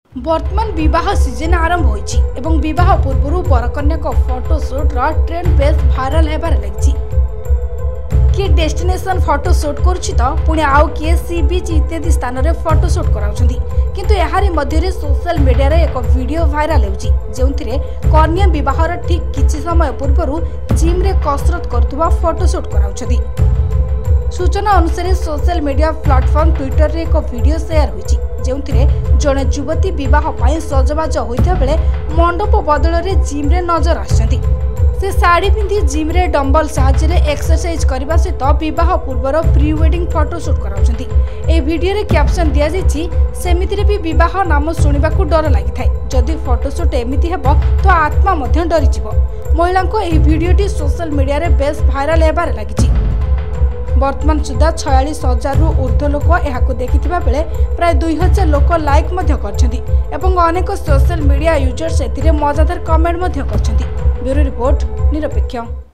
वर्तमान विवाह सीजन आरंभ होइछि एवं विवाह पूर्व बरकन्या फोटोशूट ट्रेंड बेस भाइराल हेबार लगी। किए डेस्टिनेशन फोटोशूट करुछि तो पुणी आउ किए सी बीच इत्यादि स्थान में फोटोशूट कराउछन्ती। किंतु एहारी मध्य सोशल मीडिया रे एक वीडियो भाइराल होउछि जेउथिरे कन्या विवाहर ठीक किछि समय पूर्व जिम रे कसरत करथुवा फोटोशूट कराउछन्ती। सूचना अनुसार सोशल मीडिया प्लेटफॉर्म ट्विटर रे एक वीडियो शेयर होइछि जेउथिरे जणे युवती विवाह पाई सजबाज होइता बेले मंडप बदल रे जिम रे नजर आछन्ती। से साड़ी पिंधि जिम रे डंबल सहायता रे एक्सरसाइज करबा सहित विवाह पूर्वर प्री वेडिंग फोटोशूट कराउछन्ती। ए वीडियो रे कैप्शन दिया जाइछि सेमितिरे भी विवाह नाम सुनिबाकू डर लागि थाए। जदि फोटोशूट एमिति हेबो तो आत्मा मध्य डरी जिवो। महिला को ए वीडियोटी सोशल मीडिया रे बेस भाइराल हेबार लागिछि। वर्तमान सुधा 46,000 रु ऊर्ध्व लोक यहां देखिथिबा बेले प्राय 2,000 लोक लाइक मध्य करछन्ती एवं अनेक सोशल मीडिया यूजर्स एथिरे मजादार कमेंट मध्य करछन्ती। ब्यूरो रिपोर्ट निरपेक्ष।